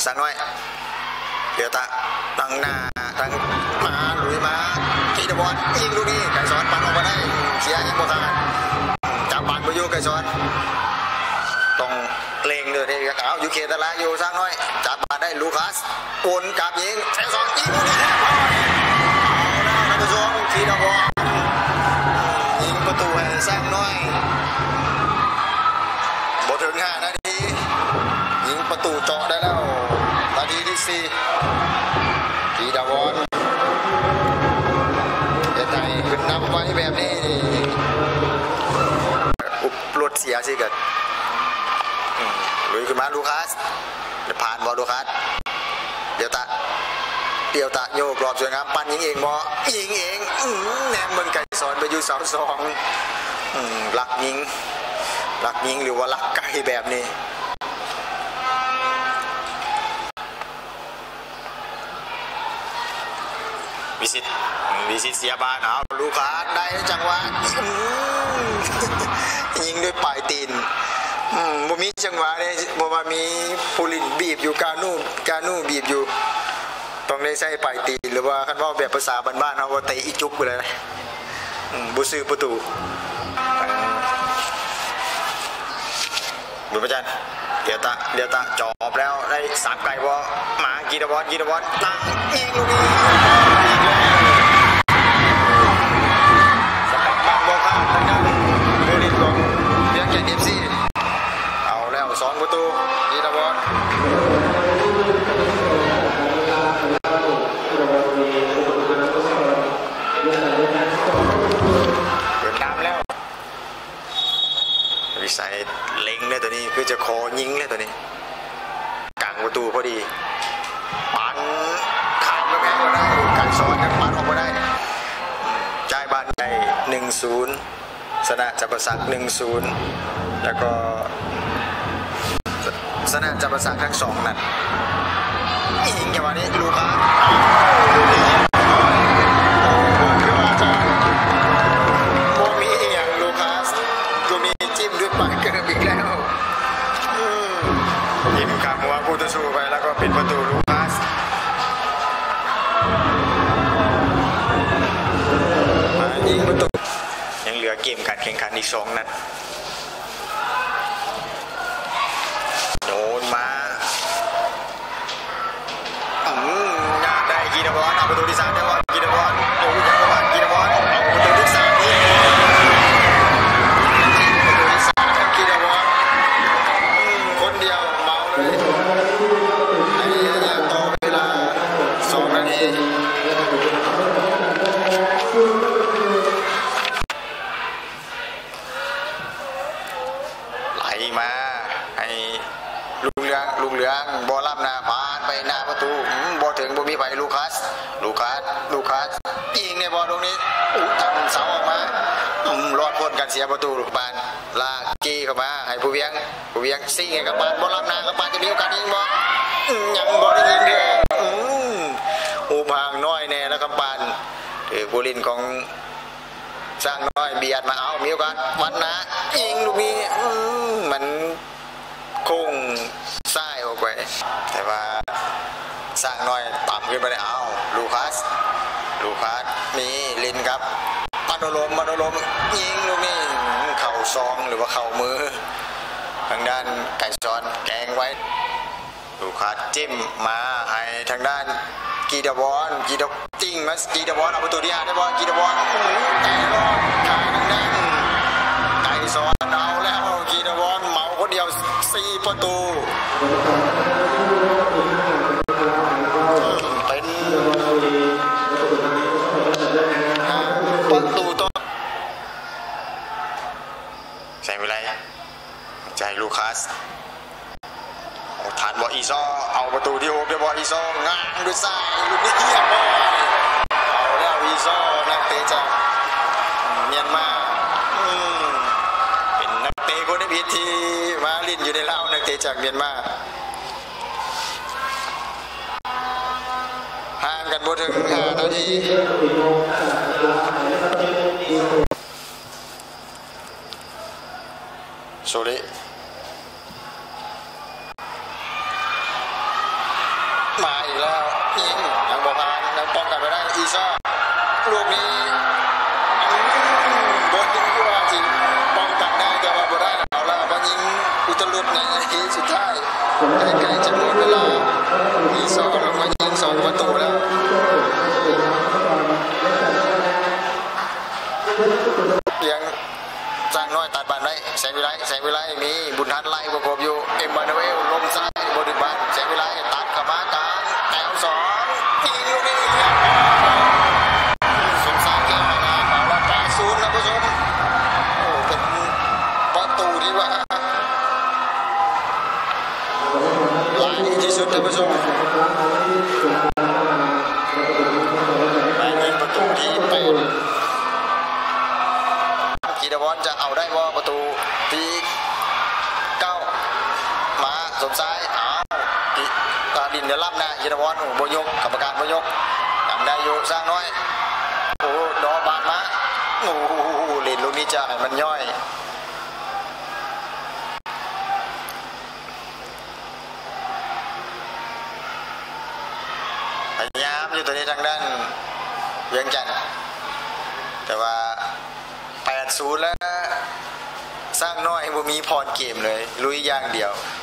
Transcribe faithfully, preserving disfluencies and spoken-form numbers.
สักน้อยเดี๋ยวตาตั้งหน้าตั้งมาลุยมากีดบอลยิงลูกนี้ไก่ซ้อนปันออกมาได้เสียยังบ่ทันจับบอลไปอยู่ไก่ซ้อนต้องเล็งเลยที่เอาอยู่เขตตะละอยู่สักน้อยจับบอลได้ลูคัสวนกลับยิงไก่ซ้อนยิงลูกนี้เอาแล้วนะผู้ชมกีดบอลยิงประตูให้สักน้อยบ่ถึงห้านาทียิงประตูเจาะได้แล้วนาทีที่สี่กีดาวอนเดี๋ยวไทยขึ้นนำไว้แบบนี้อุบลดเสียสิเกิดลุยขึ้นมาลูคัสเดี๋ยวผ่านบอลลูคัสเดี๋ยวตะเดี๋ยวตะโยกรอบสวยงามปั้นยิงเองบอยิงเองแนมเมืองไก่สอนไปอยู่เสาสองหลักยิงหลักยิงหรือว่าหลักไก่แบบนี้วิสิตวิสิตเสียบานเอาลูกค้าได้จังหวะยิงด้วยปลายตีนบ่มีจังหวะเลยบ่มามีปูลินบีบอยู่กานูกานูบีบอยู่ต้องได้ใช้ปลายตีนหรือว่าคันว่าแบบภาษาบ้านๆเอาว่าเตะอีจุกไปเลยบุซื้อประตูบุญประจันเดี๋ยวตะเดี๋ยวตะจอบแล้วได้สามไก่บอลมากีดบอลกีดบอลตั้งยิงลูกนี้สกัดบังบอลข้ามทางด้านโบลินของเลี้ยงแกนเอฟซีเอาแล้วสองประตูกีดบอลเดินตามแล้ววิสัยเล็งเลยตัวนี้คือจะคอยิงเลยตัวนี้กลางประตูพอดีปันข้ามแล้วแม่ก็ได้การซ้อนปันออกมาได้จ่ายบ้านใหญ่หนึ่งศูนย์ชนะจับประสักหนึ่งศูนย์แล้วก็ชนะจับประสักทั้งสองนัดยิงอย่างวันนี้ลูกค้ายิงข้ามหัวผู้ต่อสู้ไปแล้วก็ปิดประตูลูคัสมายิงประตูยังเหลือเกมการแข่งขันอีกสองนัดโดนมาอืมงานได้กีดบอลเอาประตูที่สามได้บอลกีดบอลโอ้ยยังบอลกีดบอลเอาประตูที่สามนี่ประตูที่สามครับกีดบอลคนเดียวเมาเลยไอ้ยังต่อเวลาสองนาทีไหลมาให้ลุงเหลืองลุงเหลืองบอลลับหน้าผ่านไปหน้าประตูบอลถึงบอลมีไปลูคัสลูคัสลูคัสยิงในบอลตรงนี้อู้ทำเสาออกมารอดพ้นการเสียประตูลูกบาลลากจี้เข้ามาให้ผู้เวียงผู้เวียงซิ่งให้กับบาลบอลลับหน้ากับบาลจะมีโอกาสยิงบอลยังบอลได้ยิงเลยอูพางน้อยแน่แล้วกับบาลถือผู้ลินของสร้างน้อยเบียดมาเอามีโอกาสวัดนะยิงลูกนี้มันคงไส้ออกไปแต่ว่าสร้างน้อยต่ำขึ้นไปเลยเอาลูคัสลูคัสมีลินครับปานลมปานลมยิงลูกนี้เข่าซองหรือว่าเข่ามือทางด้านไก่ซ้อนแกงไว้ลูคัสจิ้มมาให้ทางด้านกีดบอลกีดจิ้งมากีดบอลเอาประตูที่ห้าได้บอลกีดบอลแต่รอดทางด้านไก่ซ้อนเอาแล้วกีดบอลเมาคนเดียวสี่ประตูเป็นประตูต่อใส่เวลาใจลูคัสฐานบอลอีซอเอาประตูที่หกได้บอลอีซองางด้วยซ้ายลูกนี้เยี่ยมบอลเอาแล้วอีซอนักเตะจากเมียนมาเป็นนักเตะคนพิธีมาลินอยู่ในเล่านักเตะจากเมียนมาห่างกันบ่ถึงห้านาทีโซลิอีซ่าลูกนี้บอลยิงที่ว่าจริงป้องกันได้แต่ว่าบ่ได้เอาละบอลยิงอุตลุดในนาทีสุดท้ายใกล้ๆจะหมดเวลาอีซ่าลงมายิงสองประตูแล้วยังสร้างน้อยตัดบอลไว้แสงวิไลแสงวิไลมีบุญทันไล่ประกบอยู่เอ็มมานูเอลลงซ้ายบริบันแสงวิไลตัดกับมากลางแถวสองยิงลูกนี้สมสารแก้วนะเอาละแปดศูนย์นะผู้ชมโอ้เป็นประตูที่ว่าหลายที่สุดนะผู้ชมเป็นประตูที่เป็นกีดาวอนจะเอาได้ว่าประตูที่เก้ามาสมซ้ายเอาตาดินเดือดล่ำนะกีดาวอนโอ้โบยกกรรมการโบยกยังได้อยู่สร้างน้อยโอ้ดอบานมาโอ้โหเล่นลูกนี้จะให้มันย่อยพยายามอยู่ตัวนี้ทางด้านเวียงจันทร์แต่ว่าแปดศูนย์แล้วสร้างน้อยบ่มีพรเกมเลยลุยอย่างเดียว